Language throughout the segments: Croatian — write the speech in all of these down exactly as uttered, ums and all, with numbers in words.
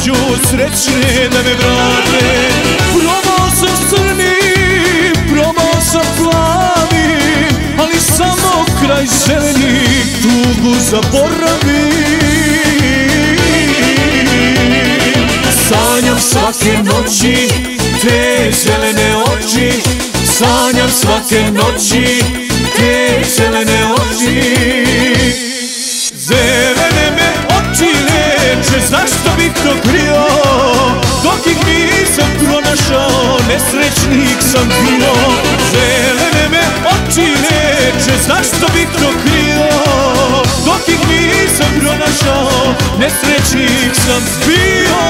dođu srećne da me vrate. Probao sam crni, probao sam plavi, ali samo kraj zeleni tugu zaboravi. Sanjam svake noći te zelene oči, sanjam svake noći te zelene oči. Zelene me oči leče, zašto bih to krio? Dok ih nisam pronašao, nesrećnik sam bio. Zelene me oči leče, zašto bih to krio? Dok ih nisam pronašao, nesrećnik sam bio.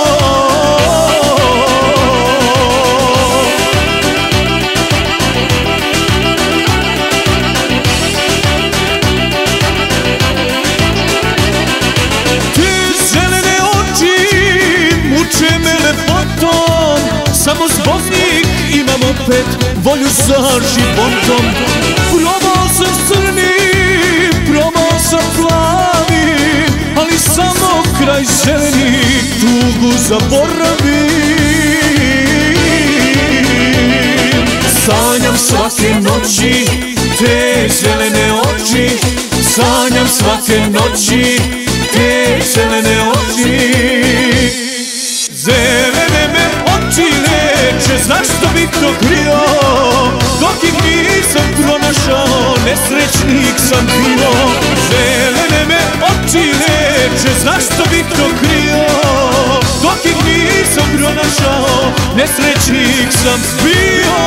Muče me lepotom, samo zbog njih imam opet volju za životom. Probao sam crni, probao sam plavi, ali samo kraj zeleni tugu zaboravi. Sanjam svake noći te zelene oči, sanjam svake noći te zelene oči. Zelene me oči leče, zašto bih to krio? Dok ih nisam pronašao, nesrećnik sam bio. Zelene me oči leče, zašto bih to krio? Dok ih nisam pronašao, nesrećnik sam bio.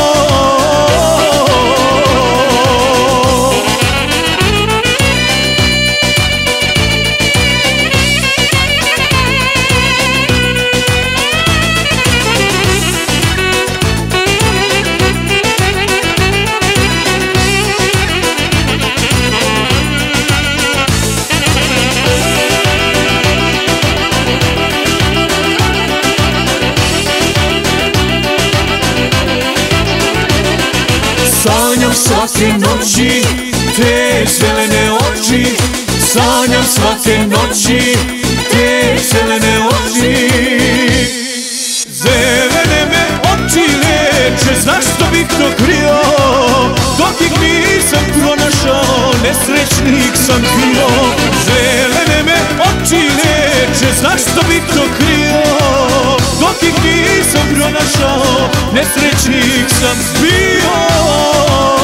Sanjam svake noći te zelene oči, sanjam svake noći te zelene oči. Zelene me oči leče, zašto bih to krio? Dok ih nisam pronašao, nesrećnik sam bio. Zelene me oči leče, zašto bih to krio? Dok ih nisam pronašao, nesrećnik sam bio.